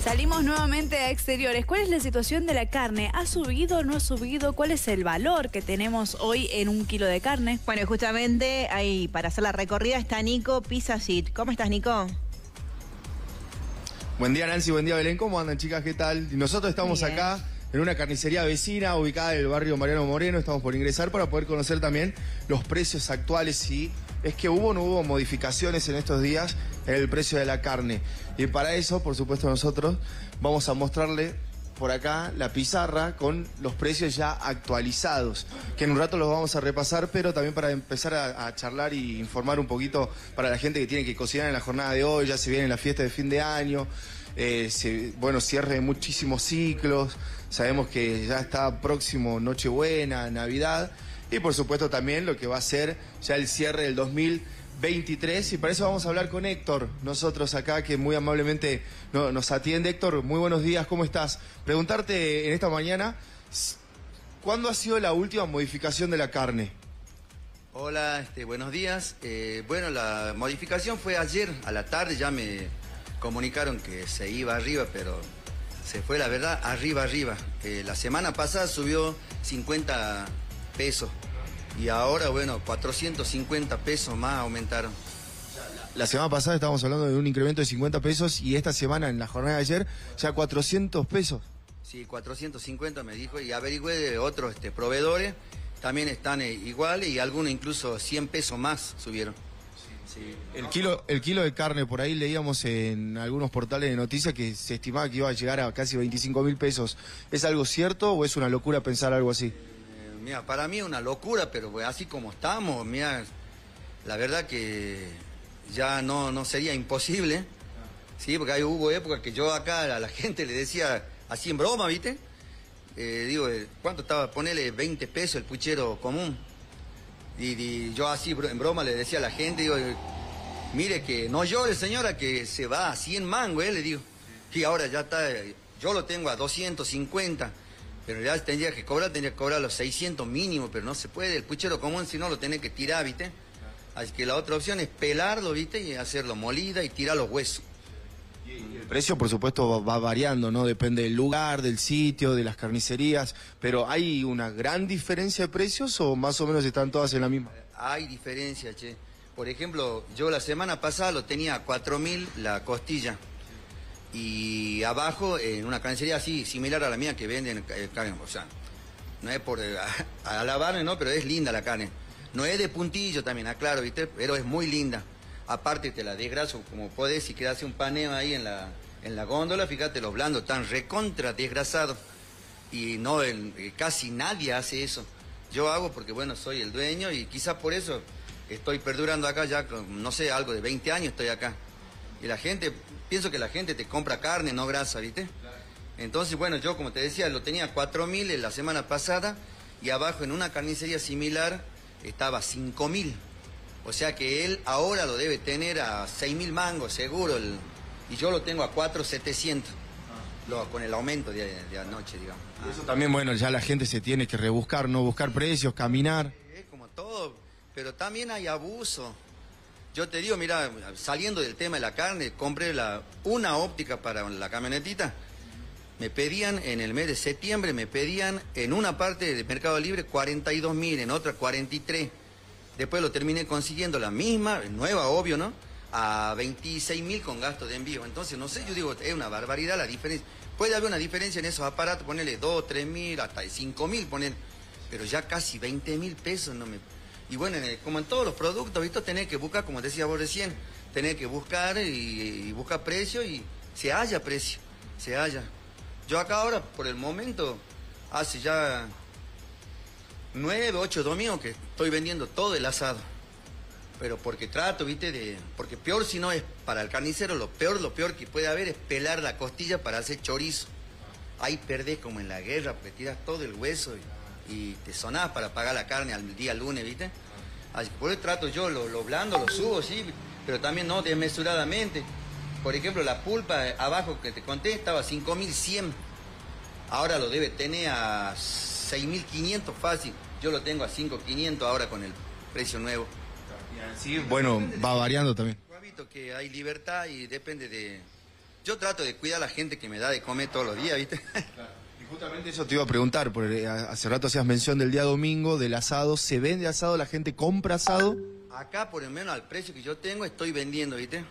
Salimos nuevamente a exteriores. ¿Cuál es la situación de la carne? ¿Ha subido o no ha subido? ¿Cuál es el valor que tenemos hoy en 1 kilo de carne? Bueno, justamente ahí para hacer la recorrida está Nico Pisacit. ¿Cómo estás, Nico? Buen día, Nancy, buen día, Belén. ¿Cómo andan, chicas? ¿Qué tal? Y nosotros estamos acá en una carnicería vecina ubicada en el barrio Mariano Moreno. Estamos por ingresar para poder conocer también los precios actuales, si es que hubo o no hubo modificaciones en estos días en el precio de la carne. Y para eso, por supuesto, nosotros vamos a mostrarle por acá la pizarra con los precios ya actualizados, que en un rato los vamos a repasar, pero también para empezar a charlar y informar un poquito para la gente que tiene que cocinar en la jornada de hoy. Ya se viene la fiesta de fin de año, cierre de muchísimos ciclos, sabemos que ya está próximo Nochebuena, Navidad, y por supuesto también lo que va a ser ya el cierre del 2023, y para eso vamos a hablar con Héctor, nosotros acá, que muy amablemente nos atiende. Héctor, muy buenos días, ¿cómo estás? Preguntarte en esta mañana, ¿cuándo ha sido la última modificación de la carne? Hola, buenos días. Bueno, la modificación fue ayer a la tarde, ya me comunicaron que se iba arriba, pero se fue, la verdad, arriba. La semana pasada subió 50 pesos. Y ahora, bueno, 450 pesos más aumentaron. La semana pasada estábamos hablando de un incremento de 50 pesos y esta semana, en la jornada de ayer, ya 400 pesos. Sí, 450 me dijo, y averigüé de otros proveedores, también están iguales, y algunos incluso 100 pesos más subieron. Sí. El kilo de carne, por ahí leíamos en algunos portales de noticias que se estimaba que iba a llegar a casi 25.000 pesos. ¿Es algo cierto o es una locura pensar algo así? Mira, para mí es una locura, pero pues, así como estamos, mira, la verdad que ya no sería imposible, sí, porque hubo épocas que yo acá a la gente le decía, así en broma, ¿viste? Digo, ¿cuánto estaba? Ponele 20 pesos el puchero común. Y yo así en broma le decía a la gente, digo, mire que no llore, señora, que se va a 100 mangos, le digo. Y ahora ya está, yo lo tengo a 250. Pero ya tendría que cobrar los 600 mínimo, pero no se puede. El puchero común, si no, lo tenés que tirar, ¿viste? Así que la otra opción es pelarlo, ¿viste? Y hacerlo molida y tirar los huesos. Y el precio, por supuesto, va variando, ¿no? Depende del lugar, del sitio, de las carnicerías. Pero ¿hay una gran diferencia de precios o más o menos están todas en la misma? Hay diferencia, che. Por ejemplo, yo la semana pasada lo tenía a 4.000 la costilla. Y abajo, en una carnicería así, similar a la mía, que venden carne, o sea, no es por alabarme, ¿no? Pero es linda la carne. No es de puntillo también, aclaro, ¿viste? Pero es muy linda. Aparte te la desgraso como podés, si querés hacer un paneo ahí en la góndola, fíjate, los blandos están recontra desgrasados. Y no, casi nadie hace eso. Yo hago porque, bueno, soy el dueño y quizás por eso estoy perdurando acá ya, no sé, algo de 20 años estoy acá. Y la gente, pienso que la gente te compra carne, no grasa, ¿viste? Entonces, bueno, yo como te decía, lo tenía 4.000 en la semana pasada y abajo en una carnicería similar estaba 5.000. O sea que él ahora lo debe tener a 6.000 mangos, seguro, y yo lo tengo a 4.700, con el aumento de anoche, digamos. Eso también, bueno, ya la gente se tiene que rebuscar, no buscar precios, caminar. Es como todo, pero también hay abuso. Yo te digo, mira, saliendo del tema de la carne, compré una óptica para la camionetita. Me pedían en el mes de septiembre, en una parte de Mercado Libre 42.000, en otra 43. Después lo terminé consiguiendo la misma, nueva, obvio, ¿no? A 26.000 con gasto de envío. Entonces, no sé, yo digo, es una barbaridad la diferencia. Puede haber una diferencia en esos aparatos, ponerle 2, 3.000, hasta 5.000, poner, pero ya casi 20.000 pesos no me... Y bueno, como en todos los productos, ¿viste? Tenés que buscar, como decía vos recién, tenés que buscar y buscar precio y se halla precio, se halla. Yo acá ahora, por el momento, hace ya 9, 8 domingos que estoy vendiendo todo el asado. Pero porque trato, ¿viste? Porque peor si no es para el carnicero, lo peor que puede haber es pelar la costilla para hacer chorizo. Ahí perdés como en la guerra, porque tiras todo el hueso y te sonás para pagar la carne al día lunes, ¿viste? Así que por eso trato yo lo blando, lo subo, sí, pero también no desmesuradamente. Por ejemplo, la pulpa abajo que te conté estaba a 5.100. Ahora lo debe tener a 6.500 fácil. Yo lo tengo a 5.500 ahora con el precio nuevo. Sí, bueno, va variando también. He visto que hay libertad y depende Yo trato de cuidar a la gente que me da de comer todos los días, ¿viste? Y justamente eso te iba a preguntar, porque hace rato hacías mención del día domingo, del asado. ¿Se vende asado? ¿La gente compra asado? Acá, por lo menos al precio que yo tengo, estoy vendiendo, ¿viste?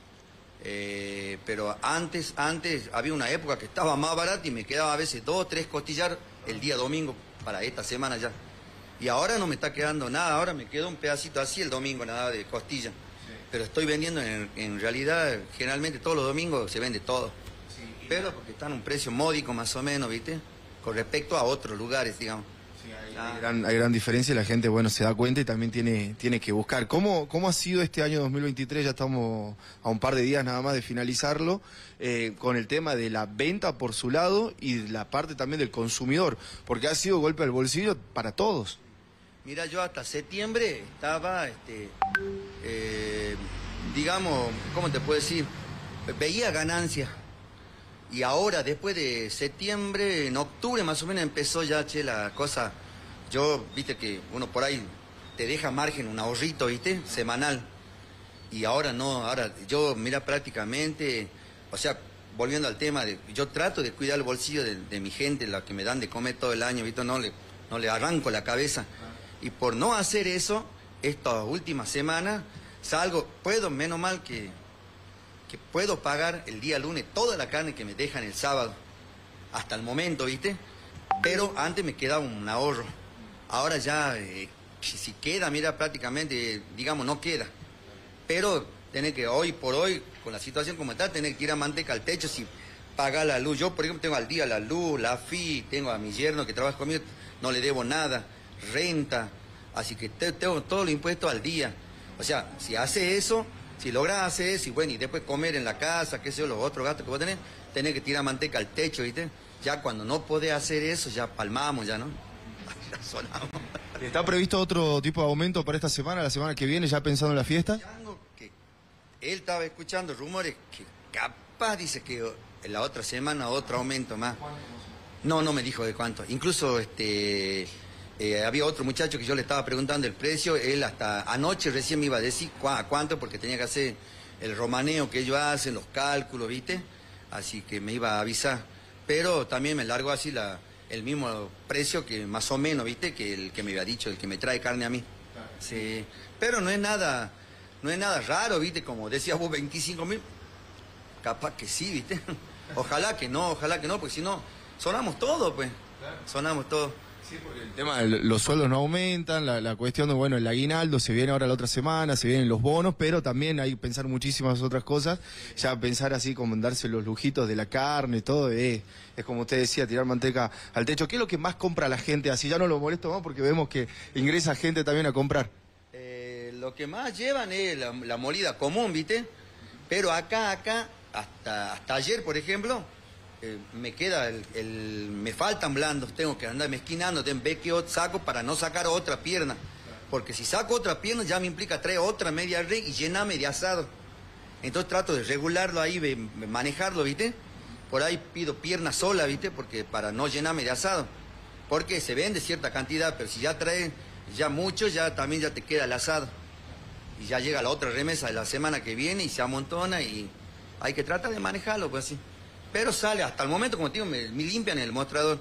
Pero antes había una época que estaba más barato y me quedaba a veces 2 o 3 costillar el día domingo para esta semana ya. Y ahora no me está quedando nada, ahora me quedó un pedacito así el domingo, nada de costilla. Sí. Pero estoy vendiendo, en realidad, generalmente todos los domingos se vende todo. Sí, pero porque están a un precio módico más o menos, ¿viste? Con respecto a otros lugares, digamos. Sí, hay gran diferencia y la gente, bueno, se da cuenta y también tiene que buscar. ¿Cómo ha sido este año 2023? Ya estamos a un par de días nada más de finalizarlo, con el tema de la venta por su lado y la parte también del consumidor, porque ha sido golpe al bolsillo para todos. Mira, yo hasta septiembre estaba, digamos, ¿cómo te puedo decir? Veía ganancias. Y ahora, después de septiembre, en octubre más o menos empezó ya, la cosa. Yo, viste que uno por ahí te deja margen, un ahorrito, viste, semanal. Y ahora no, ahora yo, mira, prácticamente, o sea, volviendo al tema, yo trato de cuidar el bolsillo de mi gente, la que me dan de comer todo el año, viste, no le arranco la cabeza. Y por no hacer eso, estas últimas semanas, puedo, menos mal que puedo pagar el día lunes toda la carne que me dejan el sábado, hasta el momento, ¿viste? Pero antes me quedaba un ahorro. Ahora ya, si queda, mira, prácticamente, digamos, no queda. Pero tenés que, hoy por hoy, con la situación como está, tenés que tirar manteca al techo, si pagar la luz. Yo, por ejemplo, tengo al día la luz, la FI, tengo a mi yerno que trabaja conmigo, no le debo nada, renta, así que tengo todos los impuestos al día. O sea, si hace eso, si logras hacer eso, y bueno, y después comer en la casa, qué sé yo, los otros gastos que vos tenés que tirar manteca al techo, ¿viste? Ya cuando no podés hacer eso, ya palmamos, ya, ¿no? Ya sonamos. ¿Está previsto otro tipo de aumento para esta semana, la semana que viene, ya pensando en la fiesta? Que él estaba escuchando rumores que capaz dice que en la otra semana otro aumento más. No me dijo de cuánto. Incluso había otro muchacho que yo le estaba preguntando el precio, él hasta anoche recién me iba a decir cuánto, porque tenía que hacer el romaneo que ellos hacen, los cálculos, ¿viste? Así que me iba a avisar. Pero también me largó así el mismo precio que más o menos, ¿viste? Que el que me había dicho, el que me trae carne a mí. Claro. Sí. Pero no es nada raro, ¿viste? Como decías vos, 25.000. Capaz que sí, ¿viste? Ojalá que no, porque si no, sonamos todo, pues. Claro. Sonamos todo. Sí, porque el tema de los sueldos no aumentan, la cuestión de, bueno, el aguinaldo se viene ahora la otra semana, se vienen los bonos, pero también hay que pensar muchísimas otras cosas. Ya pensar así como en darse los lujitos de la carne, todo, es como usted decía, tirar manteca al techo. ¿Qué es lo que más compra la gente? Así ya no lo molesto más porque vemos que ingresa gente también a comprar. Lo que más llevan es la molida común, ¿viste? Pero acá, hasta ayer, por ejemplo, me queda me faltan blandos, tengo que andar mezquinando, ve que saco para no sacar otra pierna, porque si saco otra pierna ya me implica traer otra media red y llenarme de asado. Entonces trato de regularlo ahí, manejarlo, ¿viste? Por ahí pido pierna sola, ¿viste? Porque para no llenarme de asado, porque se vende cierta cantidad, pero si ya trae ya mucho, también ya te queda el asado y ya llega la otra remesa de la semana que viene y se amontona y hay que tratar de manejarlo, pues así. Pero sale, hasta el momento, como te digo, me limpian el mostrador.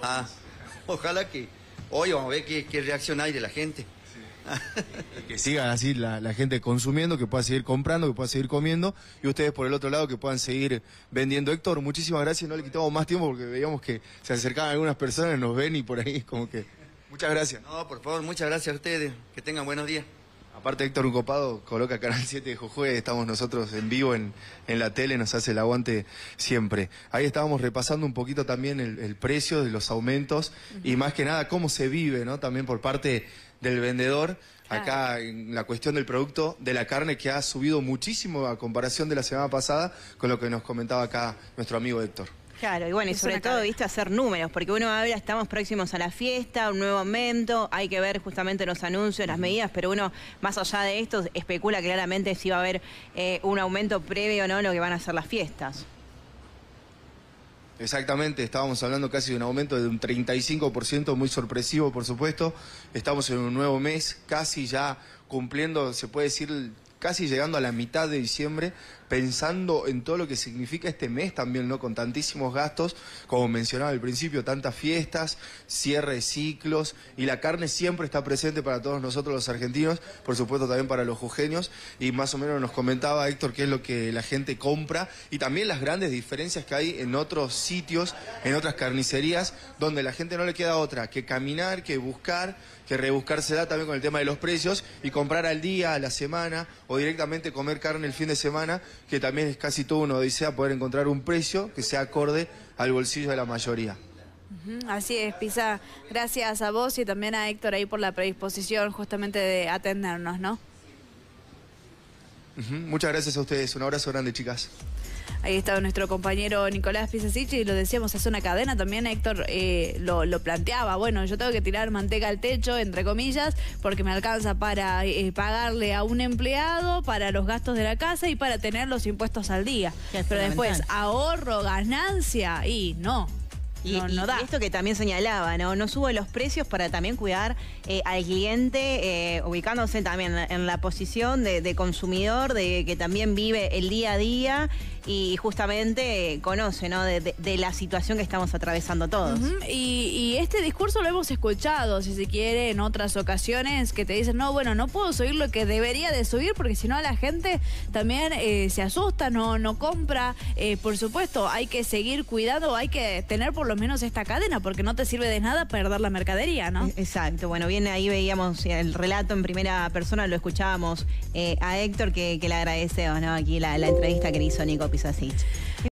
Ojalá que hoy vamos a ver qué reacción hay de la gente. Sí. Y que siga así la gente consumiendo, que pueda seguir comprando, que pueda seguir comiendo, y ustedes por el otro lado que puedan seguir vendiendo. Héctor, muchísimas gracias, no le quitamos más tiempo porque veíamos que se acercaban algunas personas, nos ven y por ahí como que... Muchas gracias. No, por favor, muchas gracias a ustedes, que tengan buenos días. Aparte, Héctor, un copado, coloca Canal 7 de Jujuy, estamos nosotros en vivo en la tele, nos hace el aguante siempre. Ahí estábamos repasando un poquito también el precio de los aumentos y más que nada cómo se vive, ¿no? También por parte del vendedor, acá en la cuestión del producto de la carne que ha subido muchísimo a comparación de la semana pasada con lo que nos comentaba acá nuestro amigo Héctor. Claro, y bueno, y sobre todo, viste, hacer números, porque uno habla, estamos próximos a la fiesta, un nuevo aumento, hay que ver justamente los anuncios, las medidas, pero uno, más allá de esto, especula claramente si va a haber un aumento previo, ¿no?, lo que van a ser las fiestas. Exactamente, estábamos hablando casi de un aumento de un 35%, muy sorpresivo, por supuesto. Estamos en un nuevo mes, casi ya cumpliendo, se puede decir, casi llegando a la mitad de diciembre, pensando en todo lo que significa este mes también, ¿no? Con tantísimos gastos, como mencionaba al principio, tantas fiestas, cierre de ciclos, y la carne siempre está presente para todos nosotros los argentinos, por supuesto también para los jujeños, y más o menos nos comentaba Héctor qué es lo que la gente compra, y también las grandes diferencias que hay en otros sitios, en otras carnicerías, donde la gente no le queda otra que caminar, que buscar, que rebuscársela también con el tema de los precios y comprar al día, a la semana o directamente comer carne el fin de semana, que también es casi todo una odisea poder encontrar un precio que sea acorde al bolsillo de la mayoría. Así es, Pisa. Gracias a vos y también a Héctor ahí por la predisposición justamente de atendernos, ¿no? Muchas gracias a ustedes. Un abrazo grande, chicas. Ahí está nuestro compañero Nicolás Pisasich y lo decíamos, es una cadena también. Héctor lo planteaba, bueno, yo tengo que tirar manteca al techo, entre comillas, porque me alcanza para pagarle a un empleado, para los gastos de la casa y para tener los impuestos al día. Pero después, ahorro, ganancia, y no. No da. Y esto que también señalaba, no sube los precios para también cuidar al cliente, ubicándose también en la posición de consumidor, de que también vive el día a día y justamente conoce, ¿no? de la situación que estamos atravesando todos. Y este discurso lo hemos escuchado, si se quiere, en otras ocasiones, que te dicen, no, bueno, no puedo subir lo que debería de subir porque si no la gente también se asusta, no compra. Por supuesto, hay que seguir cuidando, hay que tener por lo menos esta cadena, porque no te sirve de nada perder la mercadería, ¿no? Exacto. Bueno, bien, ahí veíamos el relato en primera persona, lo escuchábamos a Héctor, que le agradecemos, ¿no? Aquí la entrevista que le hizo Nico Pisasich.